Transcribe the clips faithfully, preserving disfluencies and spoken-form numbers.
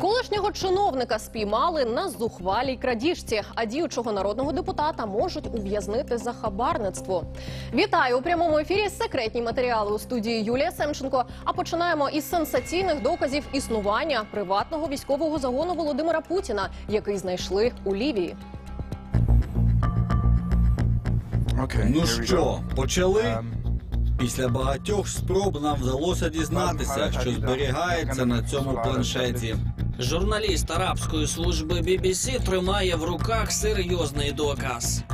Колишнього чиновника спіймали на зухвалій крадіжці, а діючого народного депутата можуть ув'язнити за хабарництво. Вітаю! У прямому ефірі секретні матеріали у студії Юлія Семченко. А починаємо із сенсаційних доказів існування приватного військового загону Володимира Путіна, який знайшли у Лівії. Ну що, почали? Після багатьох спроб нам вдалося дізнатися, що зберігається на цьому планшеті. Журналіст арабської служби бі бі сі тримає в руках серйозний доказ.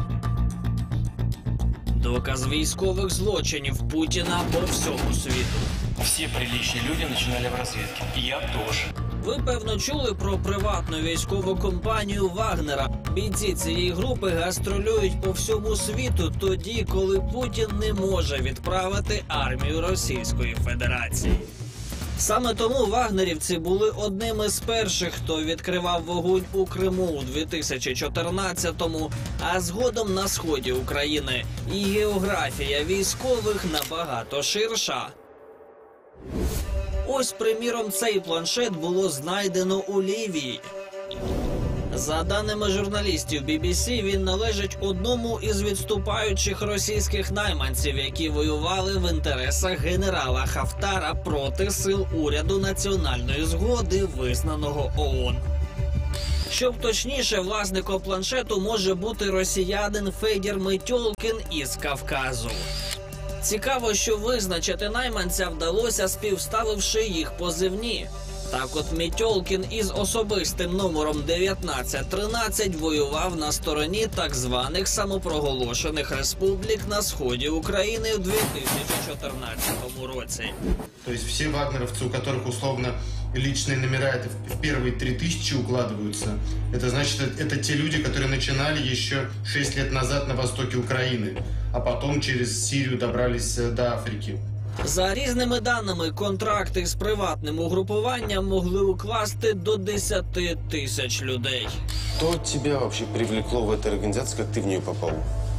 Доказ військових злочинів Путіна по всьому світу. Всі приличні люди починали в розвідці. Я теж. Ви, певно, чули про приватну військову компанію Вагнера. Бійці цієї групи гастролюють по всьому світу тоді, коли Путін не може відправити армію Російської Федерації. Саме тому вагнерівці були одними з перших, хто відкривав вогонь у Криму у дві тисячі чотирнадцятому, а згодом на сході України. І географія військових набагато ширша. Ось, приміром, цей планшет було знайдено у Лівії. За даними журналістів бі бі сі, він належить одному із відступаючих російських найманців, які воювали в інтересах генерала Хафтара проти сил уряду національної згоди, визнаного ООН. Щоб точніше, власником планшету може бути росіянин Федір Метьолкін із Кавказу. Цікаво, що визначити найманця вдалося, співставивши їх позивні. Так от Метьолкін із особистим номером дев'ятнадцять тринадцять воював на стороні так званих самопроголошених республік на сході України в дві тисячі чотирнадцятому році. Тобто всі вагнеровці, у яких условно личные номера в первые три тысячи укладываются, это значит, это те люди, которые начинали еще шесть лет назад на востоке Украины, а потом через Сирию добрались до Африки. За різними даними, контракти з приватним угрупуванням могли укласти до десяти тисяч людей. Что тебя вообще привлекло в этой организации, как ты в нее попал?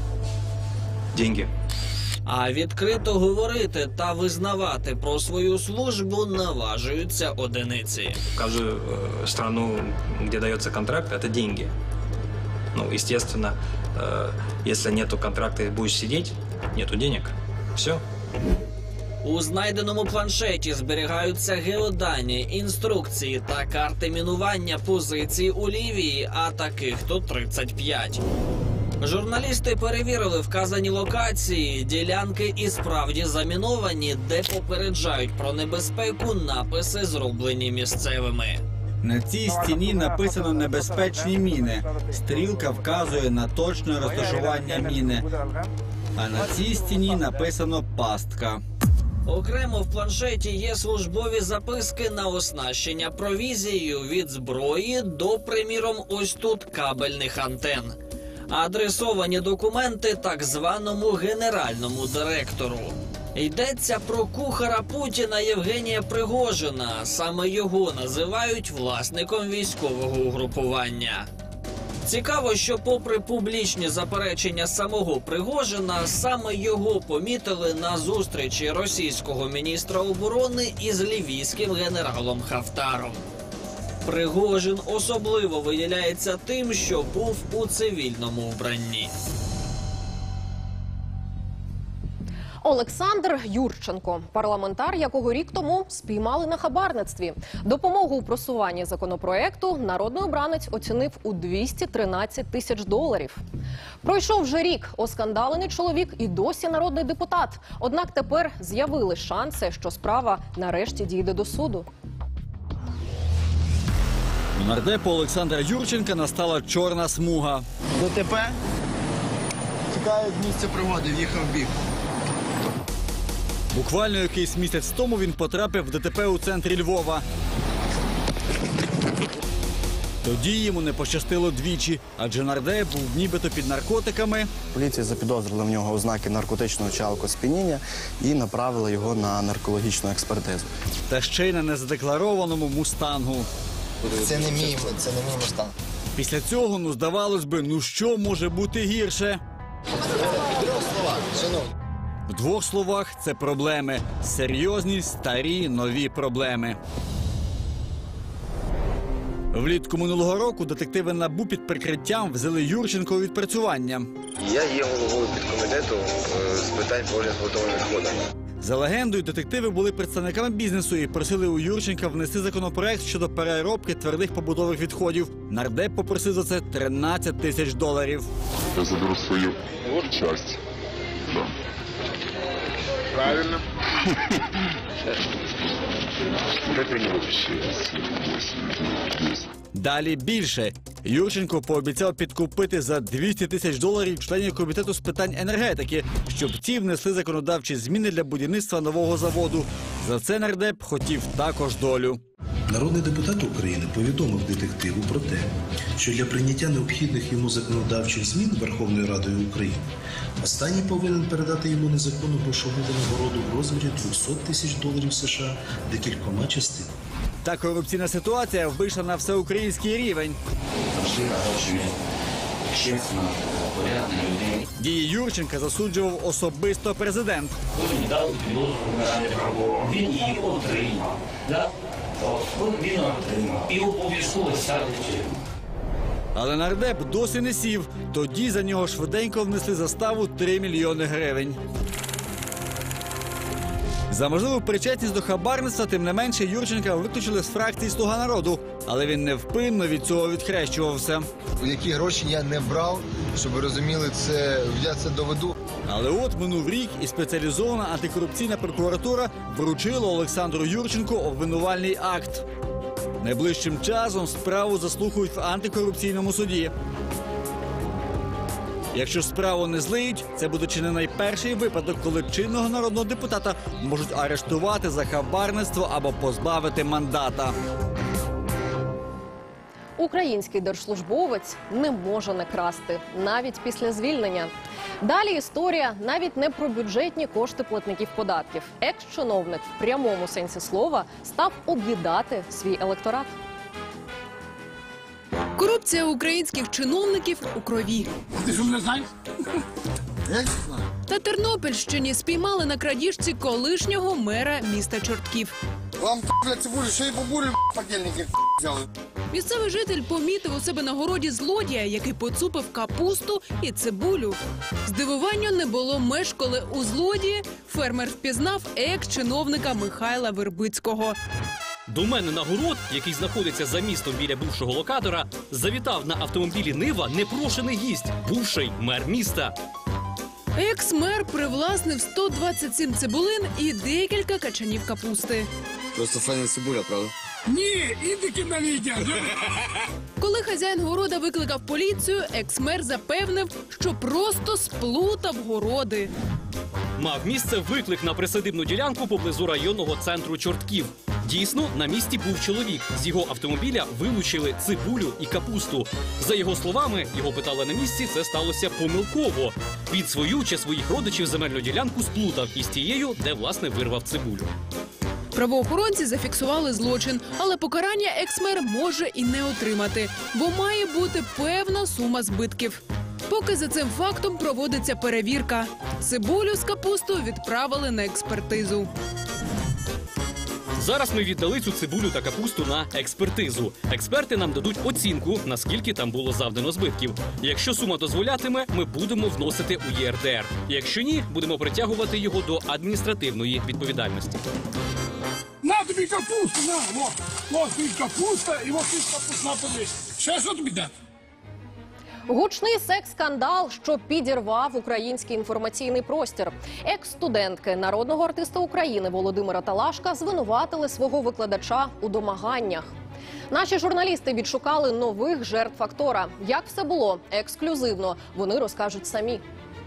Деньги. А відкрито говорити та визнавати про свою службу наважуються одиниці. В каждую э, страну, где дается контракт, это деньги. Ну, естественно, э, если нету контракта и будешь сидеть, нету денег. Все. У знайденому планшеті зберігаються геодані, інструкції та карти мінування позицій у Лівії, а таких тут тридцять п'ять. Журналісти перевірили вказані локації, ділянки і справді заміновані, де попереджають про небезпеку написи, зроблені місцевими. На цій стіні написано «Небезпечні міни». Стрілка вказує на точне розташування міни. А на цій стіні написано «Пастка». Окремо в планшеті є службові записки на оснащення провізією від зброї до, приміром, ось тут кабельних антен. Адресовані документи так званому генеральному директору. Йдеться про кухара Путіна Євгенія Пригожина. Саме його називають власником військового угрупування. Цікаво, що попри публічні заперечення самого Пригожина, саме його помітили на зустрічі російського міністра оборони із лівійським генералом Хафтаром. Пригожин особливо виділяється тим, що був у цивільному вбранні. Олександр Юрченко – парламентар, якого рік тому спіймали на хабарництві. Допомогу у просуванні законопроекту народний обранець оцінив у двісті тринадцять тисяч доларів. Пройшов вже рік, оскандалений чоловік і досі народний депутат. Однак тепер з'явились шанси, що справа нарешті дійде до суду. У нардепу Олександра Юрченка настала чорна смуга. ДТП. Тікає з місця пригоди, в'їхав в бік. Буквально якийсь місяць тому він потрапив в ДТП у центрі Львова. Тоді йому не пощастило двічі, адже нардеп був нібито під наркотиками. Поліція запідозрила в нього ознаки наркотичного чи алкосп'яніння і направила його на наркологічну експертизу. Та ще й на незадекларованому мустангу. Це не мій, це не мій мустанг. Після цього, ну, здавалось би, ну що може бути гірше? В двох словах, шановні. В двох словах, це проблеми. Серйозні, старі, нові проблеми. Влітку минулого року детективи НАБУ під прикриттям взяли Юрченка у відпрацювання. Я є головою підкомітету з питань поводження з побутовими відходами. За легендою, детективи були представниками бізнесу і просили у Юрченка внести законопроект щодо переробки твердих побутових відходів. Нардеп попросив за це тринадцять тисяч доларів. Я заберу свою часть. Да. Правильно. Далі більше. Юрченко пообіцяв підкупити за двісті тисяч доларів членів комітету з питань енергетики, щоб ті внесли законодавчі зміни для будівництва нового заводу. За це нардеп хотів також долю. Народний депутат України повідомив детективу про те, що для прийняття необхідних йому законодавчих змін Верховною Радою України останній повинен передати йому незаконну грошову винагороду в розмірі двісті тисяч доларів США декількома частинами. Та корупційна ситуація вийшла на всеукраїнський рівень. Дії Юрченка засуджував особисто президент. Він її отримав. Він отримав. І обов'язково сяде в тюрму. Але нардеп досі не сів. Тоді за нього швиденько внесли заставу три мільйони гривень. За можливу причетність до хабарництва, тим не менше, Юрченка виключили з фракції «Слуга народу». Але він невпинно від цього відхрещувався. Які гроші я не брав, щоб ви розуміли, це, я це доведу. Але от минув рік і спеціалізована антикорупційна прокуратура вручила Олександру Юрченку обвинувальний акт. Найближчим часом справу заслухають в антикорупційному суді. Якщо справу не злиють, це буде чи не найперший випадок, коли чинного народного депутата можуть арештувати за хабарництво або позбавити мандата. Український держслужбовець не може не красти, навіть після звільнення. Далі історія навіть не про бюджетні кошти платників податків. Екс-чиновник в прямому сенсі слова став об'їдати свій електорат. Корупція українських чиновників у крові. Ти що мене знаєш? На Тернопільщині спіймали на крадіжці колишнього мера міста Чортків. Вам, блядь, цибулю, ще й бабулю, подільники, взяли. Місцевий житель помітив у себе на городі злодія, який поцупив капусту і цибулю. Здивуванню не було меж, коли у злодії фермер впізнав екс-чиновника Михайла Вербицького. До мене на город, який знаходиться за містом біля бувшого локатора, завітав на автомобілі Нива непрошений гість, бувший мер міста. Екс-мер привласнив сто двадцять сім цибулин і декілька качанів капусти. Просто файна цибуля, правда? Ні, індики на відео. Коли хазяїн города викликав поліцію, екс-мер запевнив, що просто сплутав городи. Мав місце виклик на присадибну ділянку поблизу районного центру Чортків. Дійсно, на місці був чоловік. З його автомобіля вилучили цибулю і капусту. За його словами, його питали на місці, це сталося помилково. Він свою чи своїх родичів земельну ділянку сплутав із тією, де, власне, вирвав цибулю. Правоохоронці зафіксували злочин, але покарання екс-мер може і не отримати, бо має бути певна сума збитків. Поки за цим фактом проводиться перевірка. Цибулю з капустою відправили на експертизу. Зараз ми віддали цю цибулю та капусту на експертизу. Експерти нам дадуть оцінку, наскільки там було завдано збитків. Якщо сума дозволятиме, ми будемо вносити у Є Ер Де Ер. Якщо ні, будемо притягувати його до адміністративної відповідальності. На тобі капусту, на, вот. Вот тобі капуста і вот тобі капустна подивись. Ще що тобі дати? Гучний секс-скандал, що підірвав український інформаційний простір. Екс-студентки народного артиста України Володимира Талашка звинуватили свого викладача у домаганнях. Наші журналісти відшукали нових жертв актора. Як все було? Ексклюзивно. Вони розкажуть самі.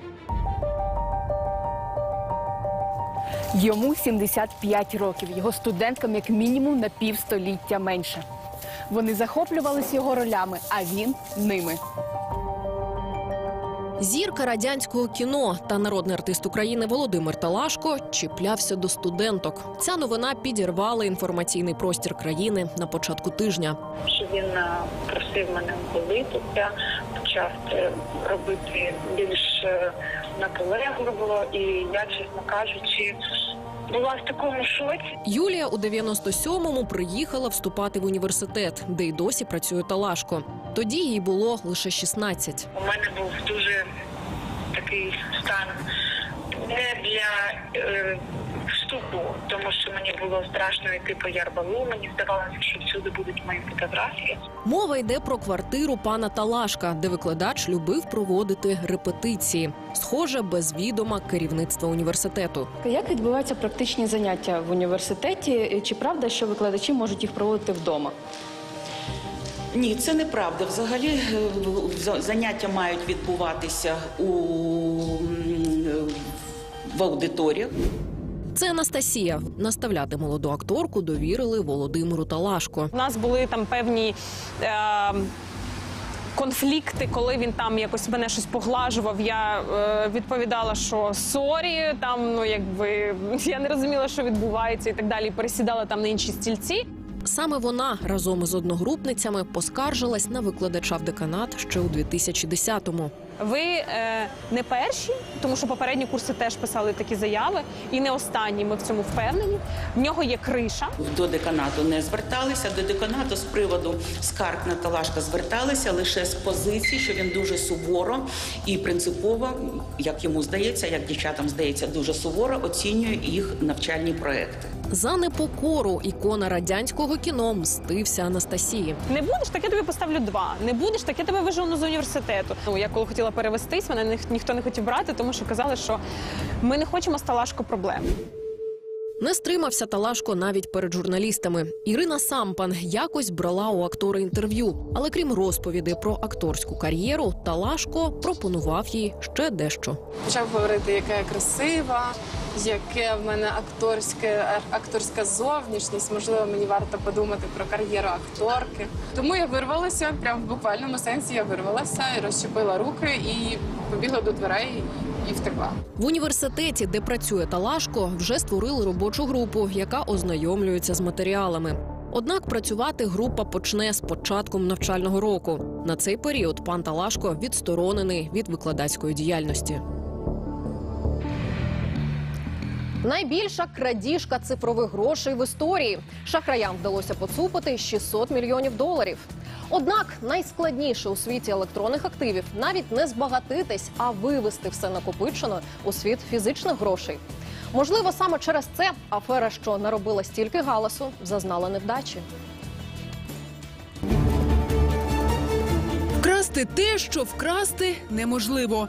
Йому сімдесят п'ять років. Його студенткам як мінімум на півстоліття менше. Вони захоплювалися його ролями, а він – ними. Зірка радянського кіно та народний артист України Володимир Талашко чіплявся до студенток. Ця новина підірвала інформаційний простір країни на початку тижня. Що він просив мене голитися, почав робити більш наполегливо, і я, чесно кажучи, була в такому шоці. Юлія у дев'яносто сьомому приїхала вступати в університет, де й досі працює Талашко. Тоді їй було лише шістнадцять. У мене був дуже такий стан не для е, вступу, тому що мені було страшно йти по Ярбалу, мені здавалося, що всюди будуть мої фотографії. Мова йде про квартиру пана Талашка, де викладач любив проводити репетиції. Схоже, без відома керівництва університету. Як відбуваються практичні заняття в університеті? Чи правда, що викладачі можуть їх проводити вдома? Ні, це неправда. Взагалі заняття мають відбуватися у, в аудиторіях. Це Анастасія. Наставляти молоду акторку довірили Володимиру Талашко. У нас були там певні е, конфлікти, коли він там якось мене щось поглажував. Я е, відповідала, що сорі, там, ну якби я не розуміла, що відбувається і так далі. Пересідала там на інші стільці. Саме вона разом із одногрупницями поскаржилась на викладача в деканат ще у дві тисячі десятому. Ви е, не перші, тому що попередні курси теж писали такі заяви, і не останні, ми в цьому впевнені. В нього є криша. До деканату не зверталися, до деканату з приводу скарг на Талашка зверталися лише з позиції, що він дуже суворо і принципово, як йому здається, як дівчатам здається, дуже суворо оцінює їх навчальні проекти. За непокору ікона радянського кіно мстився Анастасії. Не будеш, так я тобі поставлю два. Не будеш, так я тебе вижену з університету. Ну, я коли хотіла перевестись, мене ні, ніхто не хотів брати, тому що казали, що ми не хочемо з Талашко проблем. Не стримався Талашко навіть перед журналістами. Ірина Сампан якось брала у актора інтерв'ю. Але крім розповідей про акторську кар'єру, Талашко пропонував їй ще дещо. Почав говорити, яка я красива, яке в мене акторське, акторська зовнішність. Можливо, мені варто подумати про кар'єру акторки. Тому я вирвалася, прямо в буквальному сенсі я вирвалася, і розчепила руки і побігла до дверей і втекла. В університеті, де працює Талашко, вже створили робочу групу, яка ознайомлюється з матеріалами. Однак працювати група почне з початком навчального року. На цей період пан Талашко відсторонений від викладацької діяльності. Найбільша крадіжка цифрових грошей в історії. Шахраям вдалося поцупити шістсот мільйонів доларів. Однак найскладніше у світі електронних активів навіть не збагатитись, а вивести все накопичено у світ фізичних грошей. Можливо, саме через це афера, що наробила стільки галасу, зазнала невдачі. Вкрасти те, що вкрасти неможливо.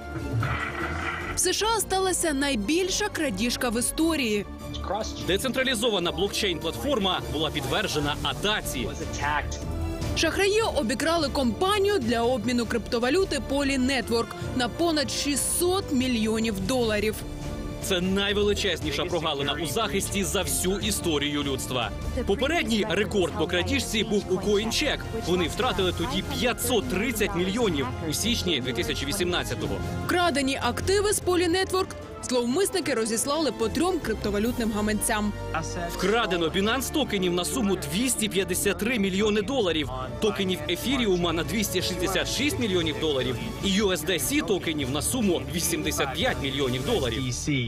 В США сталася найбільша крадіжка в історії. Децентралізована блокчейн-платформа була підтверджена атаці. Шахраї обікрали компанію для обміну криптовалюти Poly Network на понад шістсот мільйонів доларів. Це найвеличезніша прогалина у захисті за всю історію людства. Попередній рекорд по крадіжці був у CoinCheck. Вони втратили тоді п'ятсот тридцять мільйонів у січні дві тисячі вісімнадцятого. Вкрадені активи з Poly Network зловмисники розіслали по трьом криптовалютним гаманцям. Вкрадено Binance токенів на суму двісті п'ятдесят три мільйони доларів, токенів Ефіріума на двісті шістдесят шість мільйонів доларів і ю ес ді сі токенів на суму вісімдесят п'ять мільйонів доларів.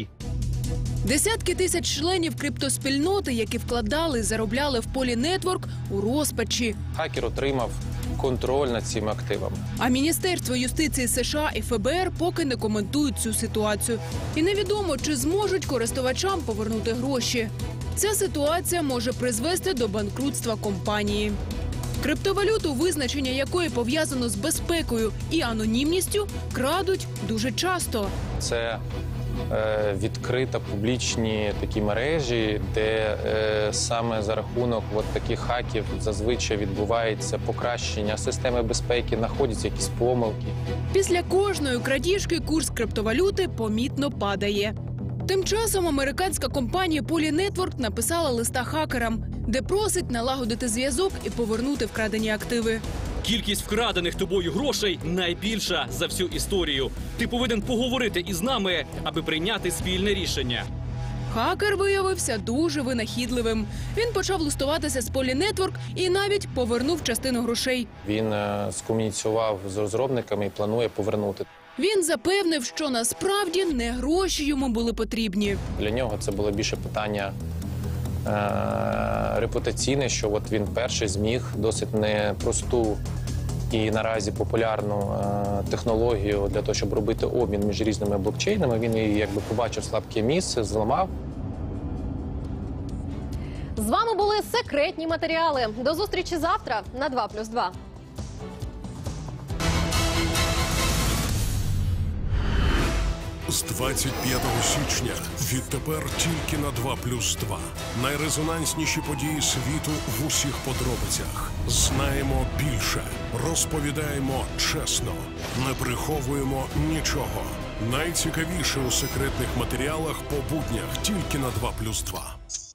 Десятки тисяч членів криптоспільноти, які вкладали і заробляли в Poly Network, у розпачі. Хакер отримав контроль над цими активами. А Міністерство юстиції США і еф бе ер поки не коментують цю ситуацію. І невідомо, чи зможуть користувачам повернути гроші. Ця ситуація може призвести до банкрутства компанії. Криптовалюту, визначення якої пов'язано з безпекою і анонімністю, крадуть дуже часто. Це е, відкрита публічні такі мережі, де е, саме за рахунок от таких хаків зазвичай відбувається покращення системи безпеки, знаходяться якісь помилки. Після кожної крадіжки курс криптовалюти помітно падає. Тим часом американська компанія Poly Network написала листа хакерам, де просить налагодити зв'язок і повернути вкрадені активи. Кількість вкрадених тобою грошей найбільша за всю історію. Ти повинен поговорити із нами, аби прийняти спільне рішення. Хакер виявився дуже винахідливим. Він почав листуватися з Poly Network і навіть повернув частину грошей. Він е, скомуніцював з розробниками і планує повернути. Він запевнив, що насправді не гроші йому були потрібні. Для нього це було більше питання е- репутаційне, що от він перший зміг досить непросту і наразі популярну е- технологію для того, щоб робити обмін між різними блокчейнами. Він її якби побачив слабке місце, зламав. З вами були секретні матеріали. До зустрічі завтра на два плюс два. З двадцять п'ятого січня відтепер тільки на два плюс два. Найрезонансніші події світу в усіх подробицях. Знаємо більше, розповідаємо чесно, не приховуємо нічого. Найцікавіше у секретних матеріалах по буднях тільки на два плюс два.